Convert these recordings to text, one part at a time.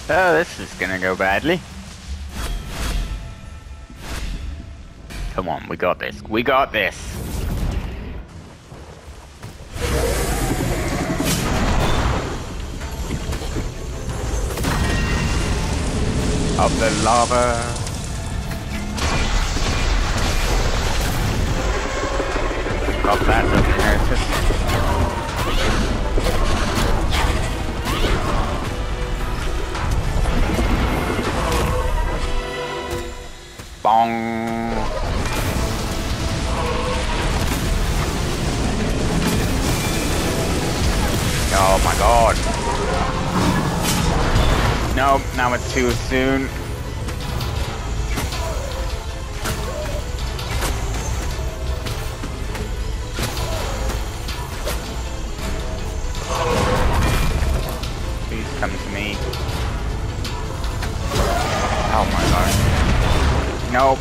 Oh, this is gonna go badly. Come on, we got this. We got this. Of the lava. Got that, doesn't hurt us. Bong. Oh my god. Nope, now it's too soon. Please come to me. Oh my god. Nope.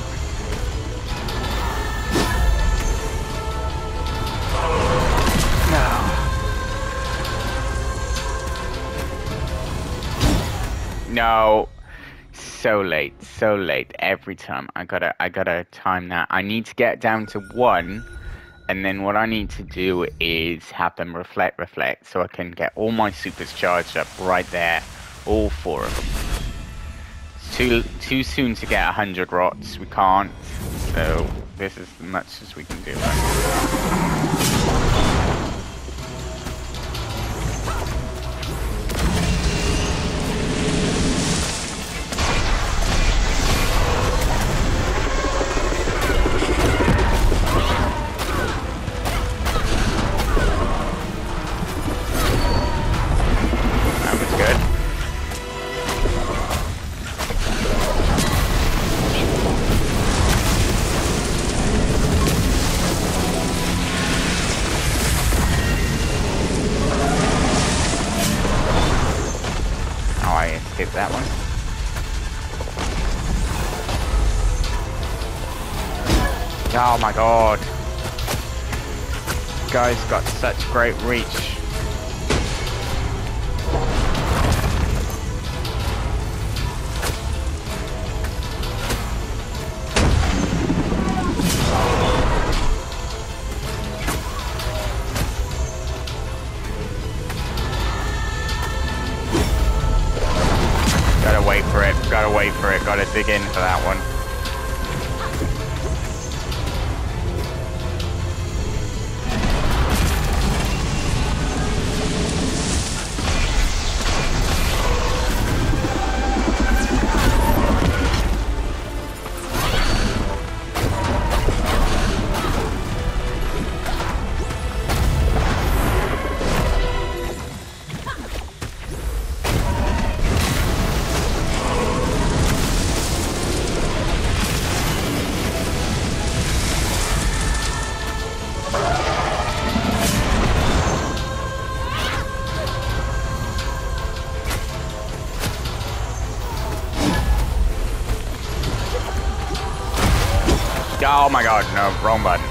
No, so late every time. I gotta time that. I need to get down to 1, and then what I need to do is have them reflect, so I can get all my supers charged up right there, all 4 of them. It's too soon to get 100 rots. We can't. So this is as much as we can do. That one. Oh my god. Guy's got such great reach. Gotta wait for it, gotta dig in for that one. Oh my god, no, wrong button.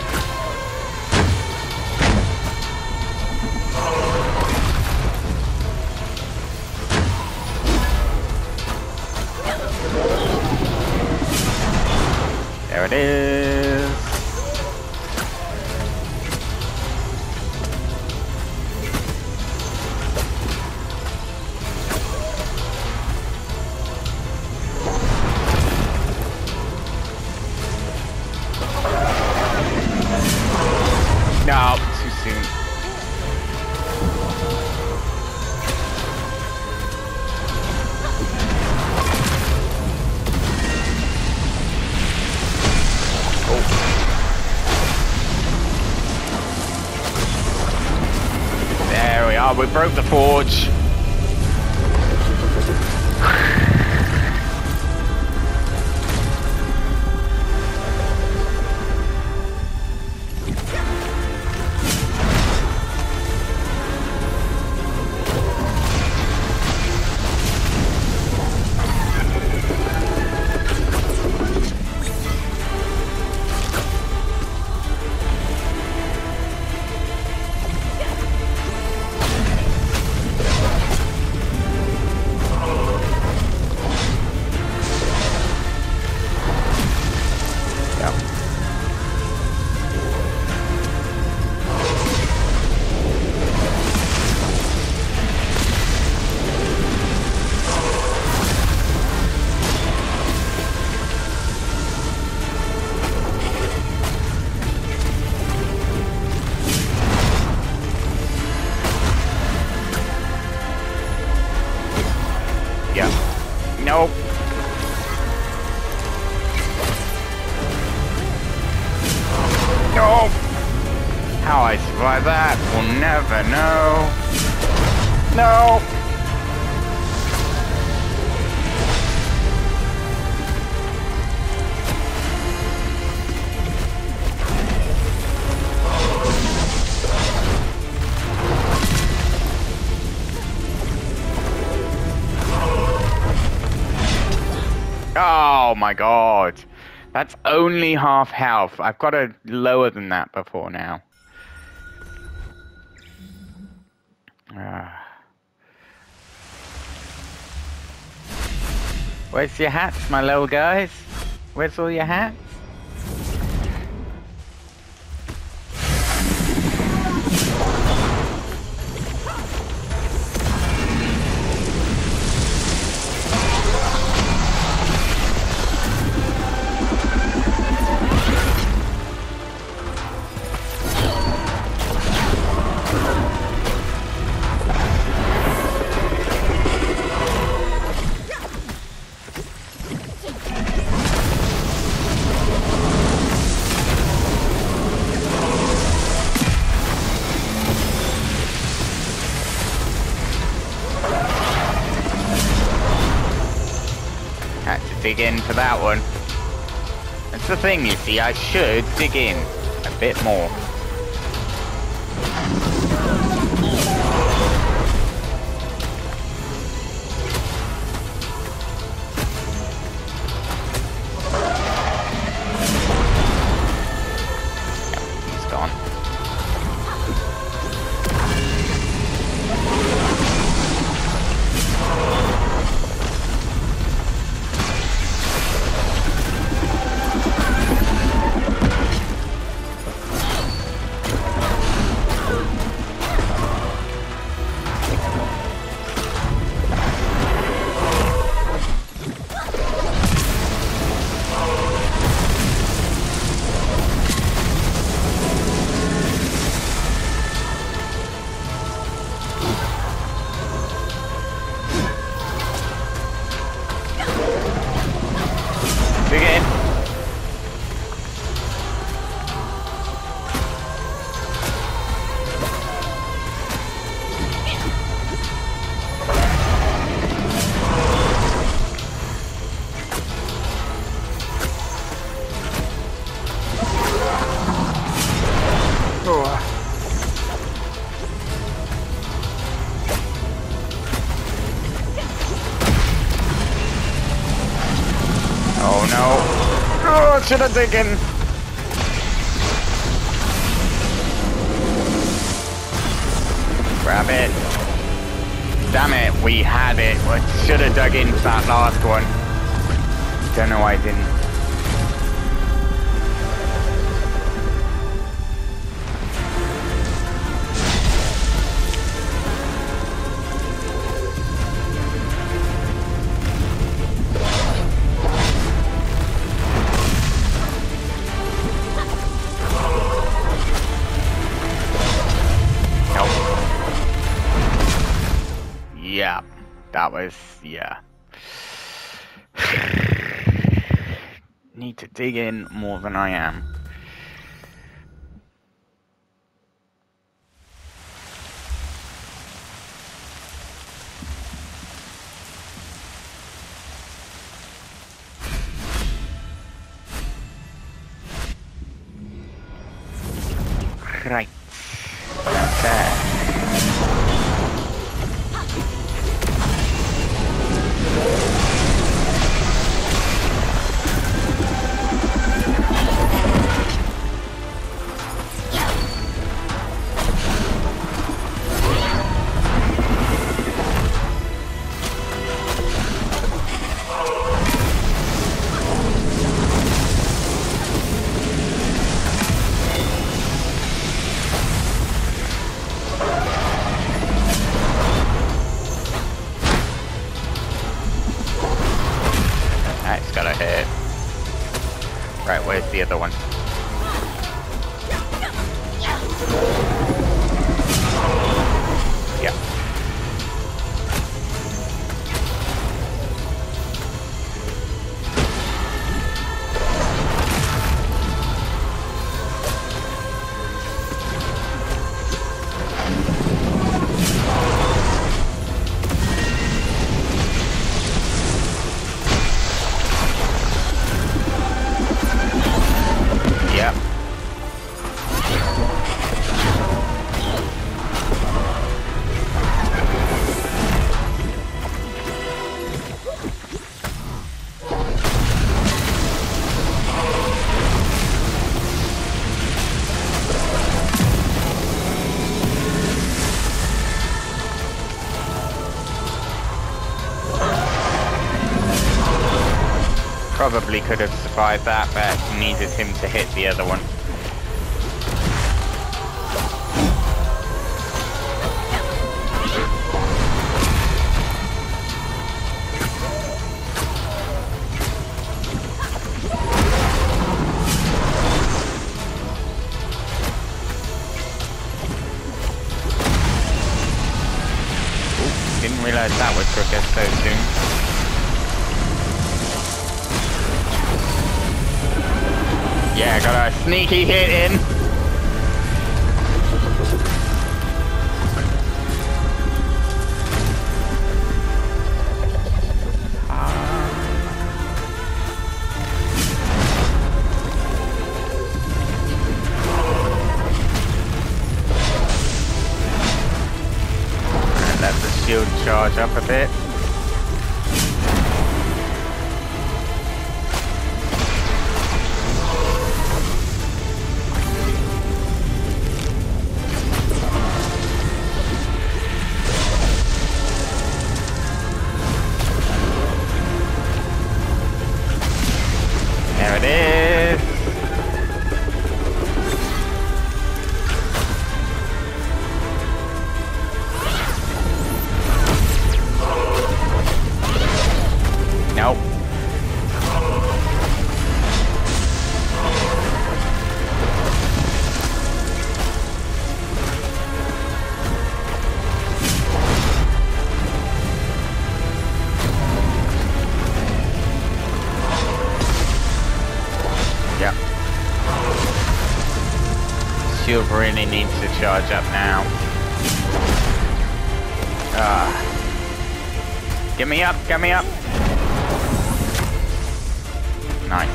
There it is. No, too soon. Oh. There we are, we broke the forge. like that, we'll never know. No! Oh my god. That's only half health. I've got to lower than that before now. Where's your hats, my little guys? Where's all your hats? Dig in for that one. That's the thing, you see, I should dig in a bit more. Yep, he's gone. Oh no. Oh, should have taken. Grab it. Damn it, we had it. We should have dug into that last one. Don't know why I didn't. Yeah, that was, yeah. Need to dig in more than I am. Right. Okay. probably could have survived that, but needed him to hit the other one. Didn't realize that would trigger so soon. Yeah, got a sneaky hit in. Let the shield charge up a bit. There it is. Nope. Yep. Shield really needs to charge up now. Get me up, get me up. Nice.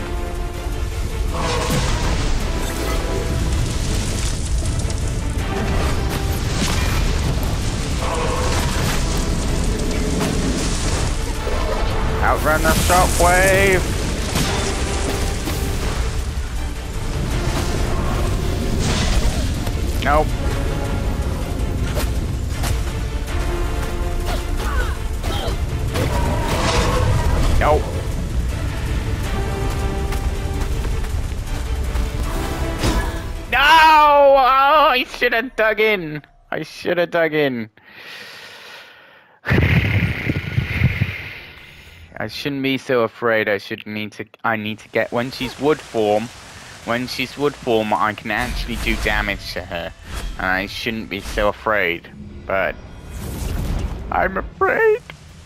Outrun the shockwave. Nope. Nope. No! Oh, I should have dug in. I should have dug in. I shouldn't be so afraid. I need to get when she's wood form. When she's wood form, I can actually do damage to her. And I shouldn't be so afraid. But I'm afraid.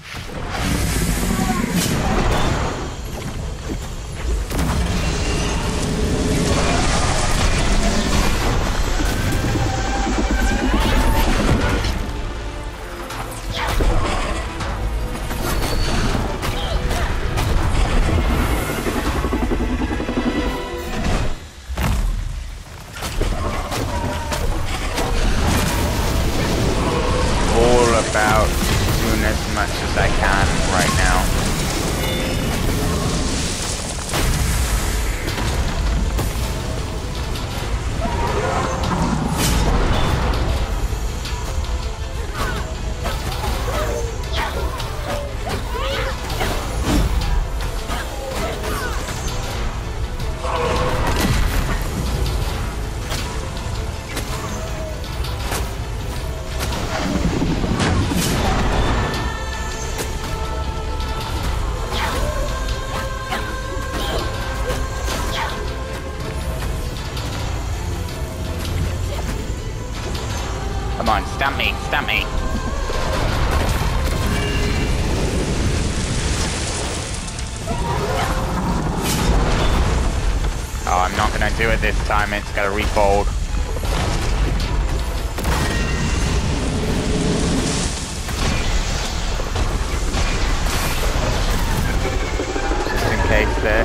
About doing as much as I can right now. Come on, stamp me, stamp me. Oh, I'm not gonna do it this time, it's gonna refold. Just in case there.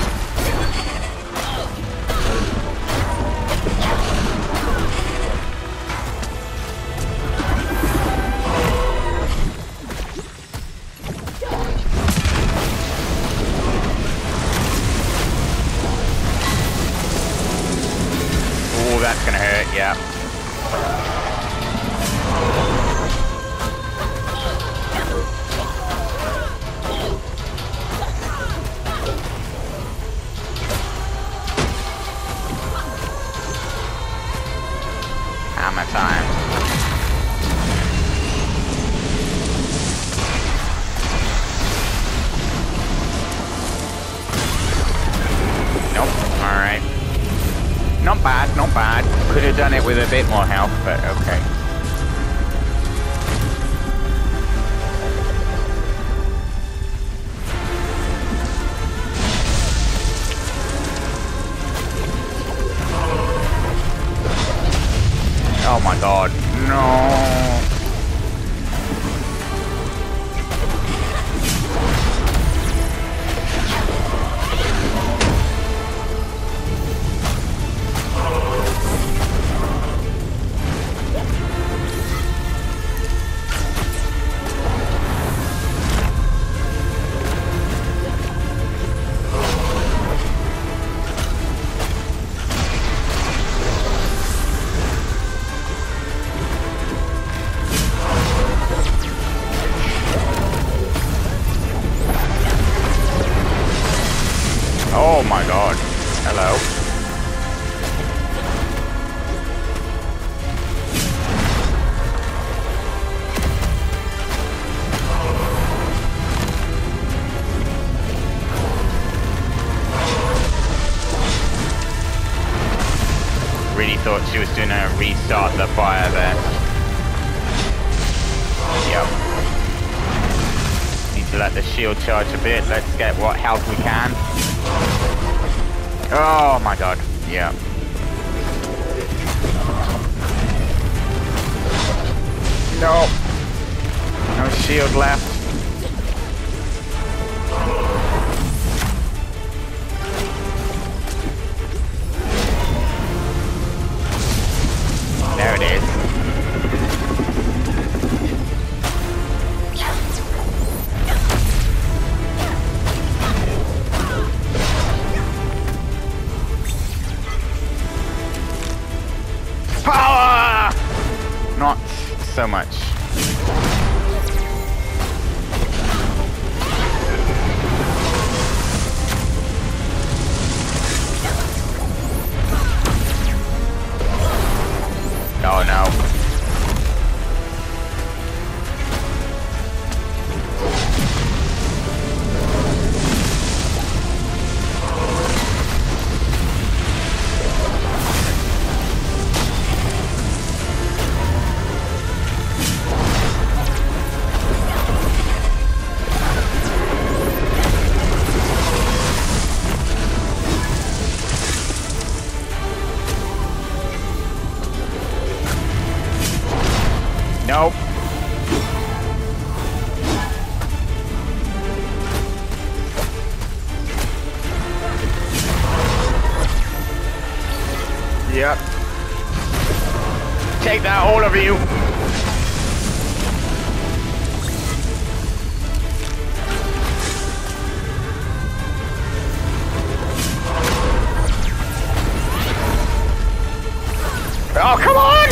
That's gonna hurt, yeah. hammer time. Nope. Alright. Not bad, not bad. Could have done it with a bit more health, but okay. Oh my god, no! Oh my god. Hello. Really thought she was doing a restart the fire there. Yep. Need to let the shield charge a bit. Let's get what health we can. Oh my god, yeah. No. No shield left. There it is. Power! Not so much. Oh no. Nope. Yep. Take that, all of you. Oh, come on!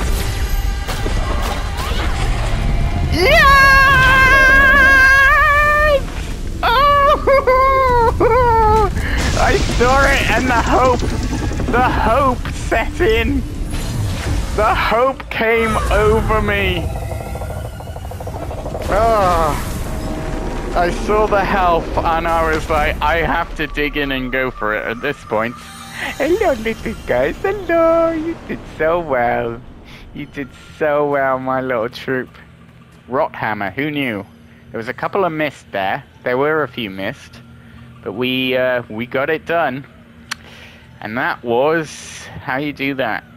Yes! Oh! I saw it, and the hope set in. The hope came over me. Oh, I saw the health, and I was like, I have to dig in and go for it at this point. Hello, little guys. Hello. You did so well. You did so well, my little troop. Rothammer, who knew? There was a couple of missed there. There were a few missed, but we got it done. And that was how you do that.